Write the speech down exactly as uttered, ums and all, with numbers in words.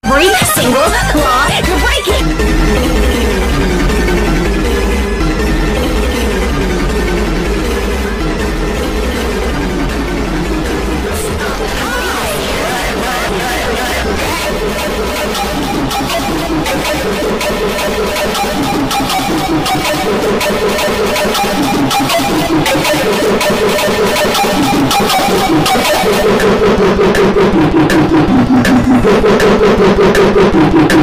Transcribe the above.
Every single law you're breaking. Go, go, go, go, go, go, go, go, go, go, go, go, go, go, go, go, go, go,